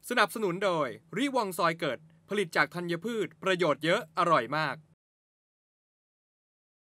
สนับสนุนโดยริวองซอยเกิดผลิตจากธัญพืชประโยชน์เยอะอร่อยมาก